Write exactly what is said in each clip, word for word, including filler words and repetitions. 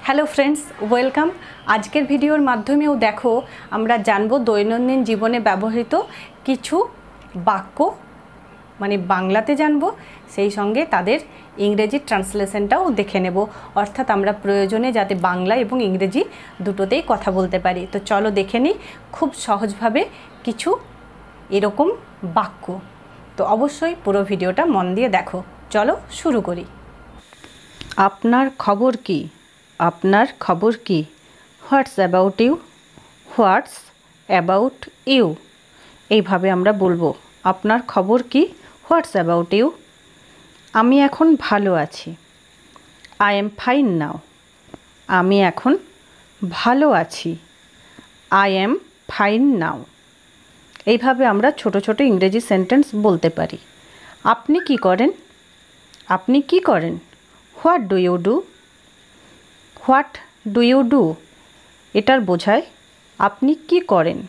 Hello friends welcome. आजकेर भिडियोर माध्यमेও देखो আমরা জানবো दैनन्दिन जीवने ব্যবহৃত কিছু বাক্য মানে বাংলাতে জানবো, সেই সঙ্গে তাদের ইংরেজি ট্রান্সলেশনটাও দেখে নেব, অর্থাৎ আমরা প্রয়োজনে যাতে বাংলা এবং ইংরেজি দুটোতেই কথা বলতে পারি। তো চলো দেখে নিই খুব সহজভাবে কিছু এরকম বাক্য। তো অবশ্যই পুরো ভিডিওটা মন দিয়ে দেখো। চলো শুরু করি। আপনার খবর কি? আপনার খবর কি? What's about you? What's about you? এইভাবে আমরা বলবো আপনার খবর কি? What's about you? আমি এখন ভালো আছি। I am fine now. আমি এখন ভালো আছি। I am fine now. এইভাবে আমরা ছোট ছোট ইংরেজি সেন্টেন্স বলতে পারি। আপনি কি করেন? আপনি কি করেন? What do you do? What do you do? এটার বোঝায় আপনি কি করেন।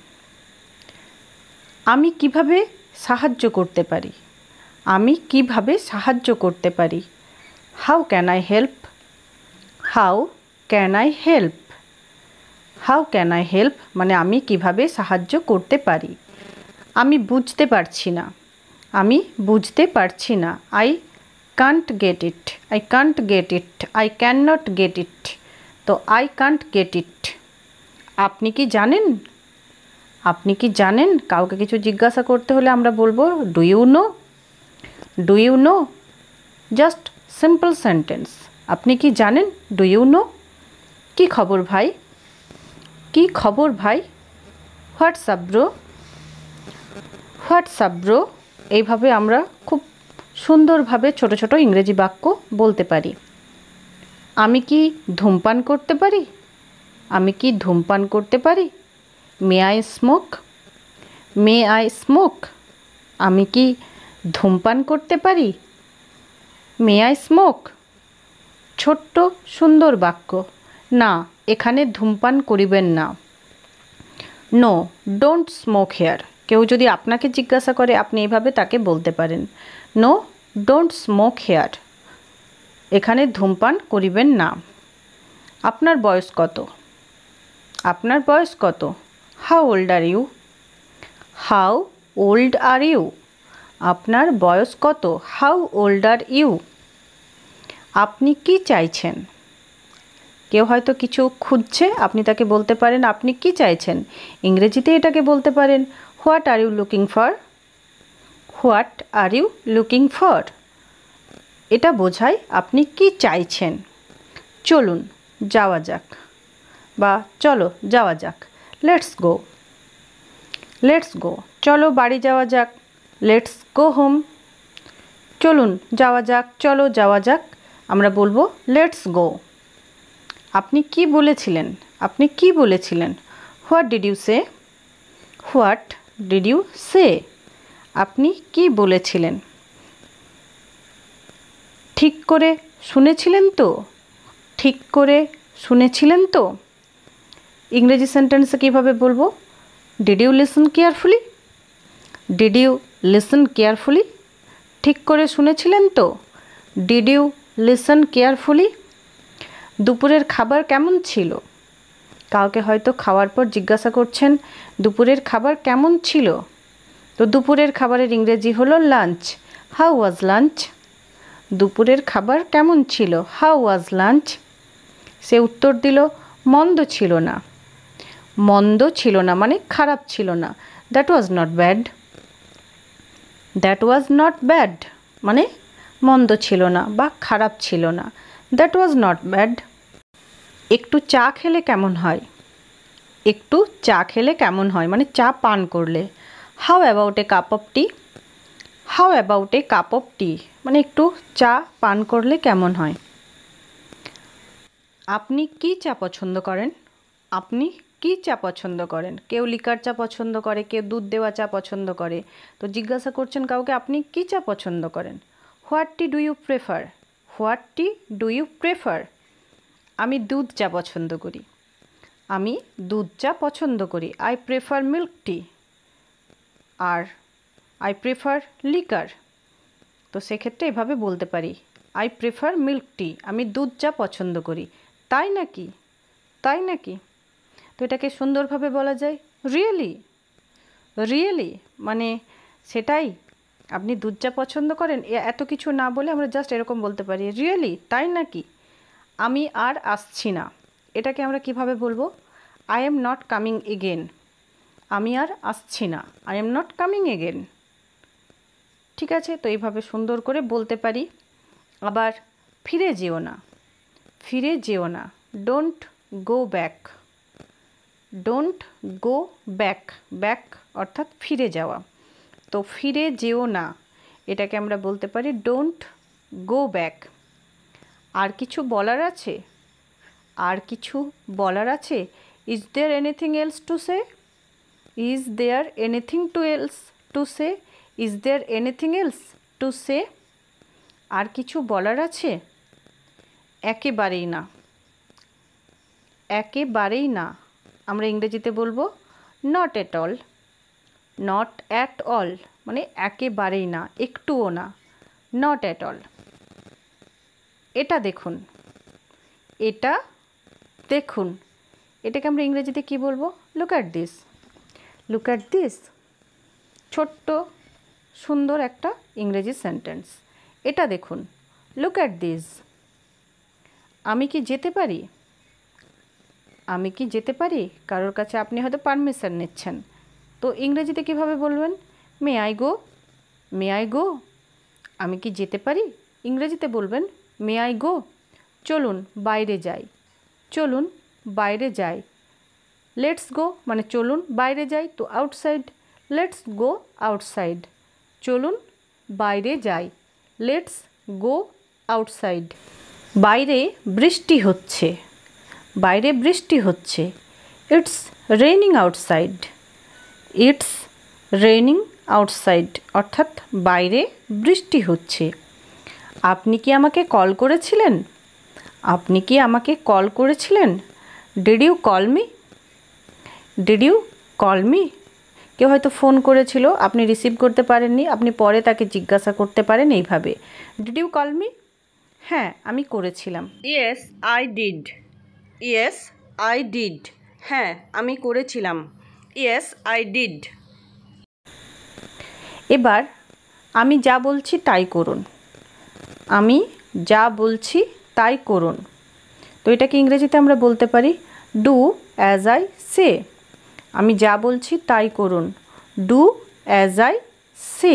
আমি কিভাবে সাহায্য করতে পারি? আমি কিভাবে সাহায্য করতে পারি? How can I help? How can I help? How can I help মানে আমি কিভাবে সাহায্য করতে পারি। আমি বুঝতে পারছি না। আমি বুঝতে পারছি না। I can't get it. I can't get it. I can not get it. তো আই কান্ট গেট ইট। আপনি কি জানেন? আপনি কি জানেন? কাউকে কিছু জিজ্ঞাসা করতে হলে আমরা বলবো do you know? Do you know? Just simple sentence. আপনি কি জানেন? Do you know? কি খবর ভাই? কি খবর ভাই? What's up bro? What's up bro? এইভাবে আমরা খুব সুন্দরভাবে ছোট ছোট ইংরেজি বাক্য বলতে পারি। আমি কি ধূমপান করতে পারি? আমি কি ধূমপান করতে পারি? May I smoke? May I smoke? আমি কি ধূমপান করতে পারি? May I smoke? ছোট্ট সুন্দর বাক্য। না, এখানে ধূমপান করিবেন না। No don't smoke here. কেউ যদি আপনাকে জিজ্ঞাসা করে আপনি এইভাবে তাকে বলতে পারেন নো ডোন্ট স্মোক হেয়ার। এখানে ধূমপান করিবেন না। আপনার বয়স কত? আপনার বয়স কত? How old are you? How old are you? আপনার বয়স কত? How old are you? আপনি কি চাইছেন? কেউ হয়তো কিছু খুঁজছে, আপনি তাকে বলতে পারেন আপনি কি চাইছেন। ইংরেজিতে এটাকে বলতে পারেন what are you looking for? What are you looking for? এটা বোঝায় আপনি কি চাইছেন। চলুন যাওয়া যাক বা চলো যাওয়া যাক। Let's go. লেটস গো চলো বাড়ি যাওয়া যাক। Let's go home. চলুন যাওয়া যাক, চলো যাওয়া যাক, আমরা বলবো লেটস গো। আপনি কি বলেছিলেন? আপনি কি বলেছিলেন? What did you say? What did you say? আপনি কি বলেছিলেন? ঠিক করে শুনেছিলেন তো? ঠিক করে শুনেছিলেন তো? ইংরেজি সেন্টেন্সে কীভাবে বলবো? Did you listen carefully? Did you listen carefully? ঠিক করে শুনেছিলেন তো? Did you listen carefully? দুপুরের খাবার কেমন ছিল? কাউকে হয়তো খাওয়ার পর জিজ্ঞাসা করছেন দুপুরের খাবার কেমন ছিল? তো দুপুরের খাবারের ইংরেজি হলো লাঞ্চ। How was lunch? দুপুরের খাবার কেমন ছিল? How was lunch? সে উত্তর দিল মন্দ ছিল না। মন্দ ছিল না মানে খারাপ ছিল না। That was not bad. That was not bad মানে মন্দ ছিল না বা খারাপ ছিল না। That was not bad. একটু চা খেলে কেমন হয়? একটু চা খেলে কেমন হয় মানে চা পান করলে। How about a cup of tea? How about a cup of tea মানে একটু চা পান করলে কেমন হয়। আপনি কি চা পছন্দ করেন? আপনি কি চা পছন্দ করেন? কেউ লিকার চা পছন্দ করে, কেউ দুধ দেওয়া চা পছন্দ করে। তো জিজ্ঞাসা করছেন কাউকে আপনি কি চা পছন্দ করেন। What tea do you prefer? What tea do you prefer? আমি দুধ চা পছন্দ করি। আমি দুধ চা পছন্দ করি। I prefer milk tea. আর আই প্রেফার লিকার। তো সেক্ষেত্রে এভাবে বলতে পারি আই প্রেফার মিল্ক টি। আমি দুধ চা পছন্দ করি। তাই নাকি, তাই নাকি। তো এটাকে সুন্দরভাবে বলা যায় রিয়েলি। রিয়েলি মানে সেটাই, আপনি দুধ চা পছন্দ করেন, এত কিছু না বলে আমরা জাস্ট এরকম বলতে পারি রিয়েলি, তাই নাকি। আমি আর আসছি না, এটাকে আমরা কিভাবে বলবো? I am not coming again. আমি আর আসছি না, I am not coming again. ঠিক আছে, তো এইভাবে সুন্দর করে বলতে পারি। আবার ফিরে যেও না, ফিরে যেও না, don't go back. Don't go back, back অর্থাৎ ফিরে যাওয়া। তো ফিরে যেও না, এটাকে আমরা বলতে পারি ডোন্ট গো ব্যাক। আর কিছু বলার আছে? আর কিছু বলার আছে? Is there anything else to say? Is there anything to else to say? Is there anything else to say? আর কিছু বলার আছে? একেবারেই না, একেবারেই না আমরা ইংরেজিতে বলবো not at all. Not at all মানে একেবারেই না, একটুও না, নট অ্যাট অল। এটা দেখুন, এটা দেখুন, এটাকে আমরা ইংরেজিতে কি বলবো? Look at this. Look at this ছোট্ট সুন্দর একটা ইংরেজি সেন্টেন্স। এটা দেখুন, লুক অ্যাট দিস। আমি কি যেতে পারি? আমি কি যেতে পারি? কারোর কাছে আপনি হয়তো পারমিশন নিচ্ছেন, তো ইংরেজিতে কিভাবে বলবেন? May I go? May I go? আমি কি যেতে পারি? ইংরেজিতে বলবেন মে আই গো? চলুন বাইরে যাই, চলুন বাইরে যাই। লেটস গো মানে চলুন বাইরে যাই, তো আউটসাইড, লেটস গো আউটসাইড। চলুন বাইরে যাই, লেটস গো আউটসাইড। বাইরে বৃষ্টি হচ্ছে, বাইরে বৃষ্টি হচ্ছে। It's raining outside. It's raining outside অর্থাৎ বাইরে বৃষ্টি হচ্ছে। আপনি কি আমাকে কল করেছিলেন? আপনি কি আমাকে কল করেছিলেন? Did you call me? Did you call me? কেউ হয়তো ফোন করেছিল, আপনি রিসিভ করতে পারেননি, আপনি পরে তাকে জিজ্ঞাসা করতে পারেন এইভাবে, ডিড ইউ কল মি? হ্যাঁ আমি করেছিলাম। Yes I did. Yes I did, হ্যাঁ আমি করেছিলাম। Yes I did. এবার আমি যা বলছি তাই করুন। আমি যা বলছি তাই করুন। তো এটাকে ইংরেজিতে আমরা বলতে পারি ডু অ্যাজ আই সে। আমি যা বলছি তাই করুন, ডু অ্যাজ আই সে।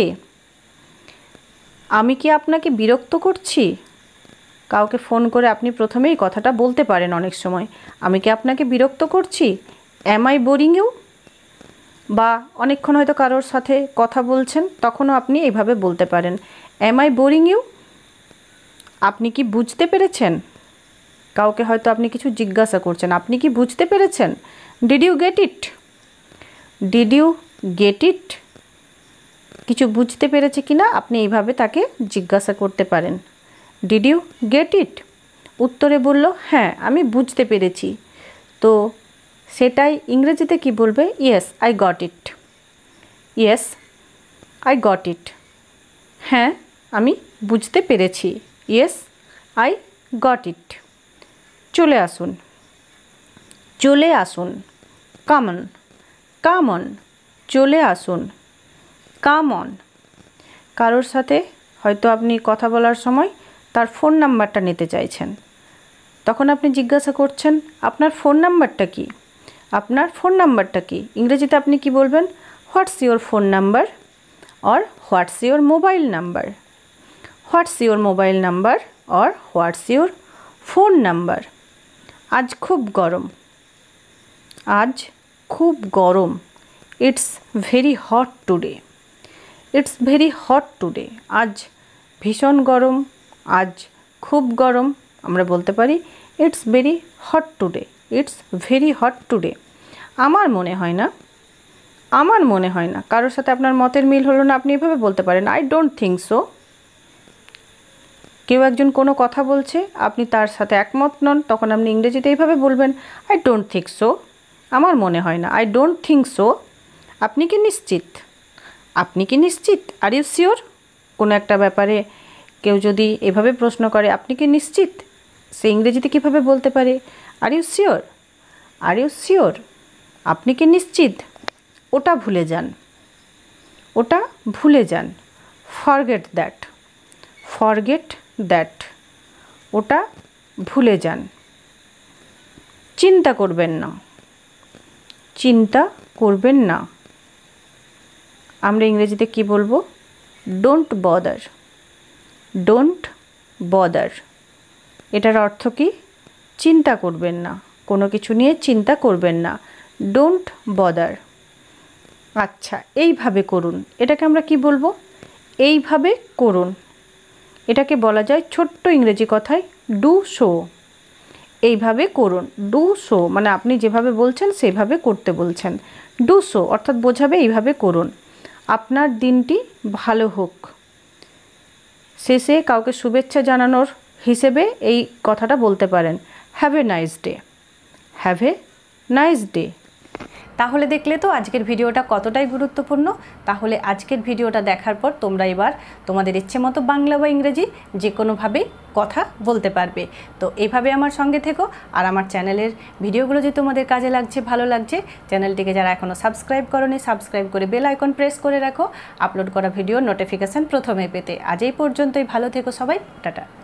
আমি কি আপনাকে বিরক্ত করছি? কাউকে ফোন করে আপনি প্রথমেই কথাটা বলতে পারেন অনেক সময়, আমি কি আপনাকে বিরক্ত করছি? Am I boring you? বা অনেকক্ষণ হয়তো কারোর সাথে কথা বলছেন, তখনও আপনি এইভাবে বলতে পারেন অ্যাম আই বোরিং ইউ? আপনি কি বুঝতে পেরেছেন? কাউকে হয়তো আপনি কিছু জিজ্ঞাসা করছেন, আপনি কি বুঝতে পেরেছেন? Did you get it? Did you get it? কিছু বুঝতে পেরেছে কি না আপনি এইভাবে তাকে জিজ্ঞাসা করতে পারেন, ডিড ইউ গেট ইট? উত্তরে বলল হ্যাঁ আমি বুঝতে পেরেছি, তো সেটাই ইংরেজিতে কি বলবে? Yes I got it. Yes I got it, হ্যাঁ আমি বুঝতে পেরেছি। Yes I got it. চলে আসুন, চলে আসুন, কাম অন, কাম অন, চলে আসুন, কাম অন। কারোর সাথে হয়তো আপনি কথা বলার সময় তার ফোন নাম্বারটা নিতে চাইছেন, তখন আপনি জিজ্ঞাসা করছেন আপনার ফোন নাম্বারটা কি? আপনার ফোন নাম্বারটা কি? ইংরেজিতে আপনি কি বলবেন? What's your phone number? Or what's your mobile number? What's your mobile number or what's your phone number? আজ খুব গরম, আজ খুব গরম। It's very hot today. It's very hot today, আজ ভীষণ গরম, আজ খুব গরম। আমরা বলতে পারি it's very hot today, it's very hot today. আমার মনে হয় না, আমার মনে হয় না। কারোর সাথে আপনার মতের মিল হলো না, আপনি এভাবে বলতে পারেন আই ডোন্ট থিঙ্ক সো। কেউ একজন কোনো কথা বলছে, আপনি তার সাথে একমত নন, তখন আপনি ইংরেজিতে এইভাবে বলবেন আই ডোন্ট থিঙ্ক সো। আমার মনে হয় না, আই ডোন্ট থিঙ্ক সো। আপনি কি নিশ্চিত? আপনি কি নিশ্চিত? Are you sure? কোনো একটা ব্যাপারে কেউ যদি এভাবে প্রশ্ন করে আপনি কি নিশ্চিত? সে ইংরেজিতে কীভাবে বলতে পারে? Are you sure? Are you sure? আপনি কি নিশ্চিত? ওটা ভুলে যান, ওটা ভুলে যান। ফরগেট দ্যাট, ফরগেট দ্যাট, ওটা ভুলে যান। চিন্তা করবেন না, চিন্তা করবেন না। আমরা ইংরেজিতে কি বলবো? Don't bother, don't bother. এটার অর্থ কি? চিন্তা করবেন না, কোনো কিছু নিয়ে চিন্তা করবেন না, ডোন্ট বদার। আচ্ছা, এইভাবে করুন, এটাকে আমরা কি বলবো? এইভাবে করুন। এটাকে বলা যায় ছোট্ট ইংরেজি কথায় ডু সো। এইভাবে করুন, ডু সো মানে আপনি যেভাবে বলছেন সেভাবে করতে বলছেন। ডু সো অর্থাৎ বোঝাবে এইভাবে করুন। আপনার দিনটি ভালো হোক। শেষে কাউকে শুভেচ্ছা জানানোর হিসেবে এই কথাটা বলতে পারেন, have a nice day, have a nice day. তাহলে দেখলে তো আজকের ভিডিওটা কতটাই গুরুত্বপূর্ণ। তাহলে আজকের ভিডিওটা দেখার পর তোমরা এবার তোমাদের ইচ্ছে মতো বাংলা বা ইংরেজি যে কোনোভাবেই কথা বলতে পারবে। তো এইভাবে আমার সঙ্গে থেকো। আর আমার চ্যানেলের ভিডিওগুলো যদি তোমাদের কাজে লাগছে, ভালো লাগছে, চ্যানেলটিকে যারা এখনও সাবস্ক্রাইব করোনি সাবস্ক্রাইব করে বেল আইকন প্রেস করে রাখো আপলোড করা ভিডিওর নোটিফিকেশান প্রথমে পেতে। আজ এই পর্যন্তই, ভালো থেকো সবাই, টাটা।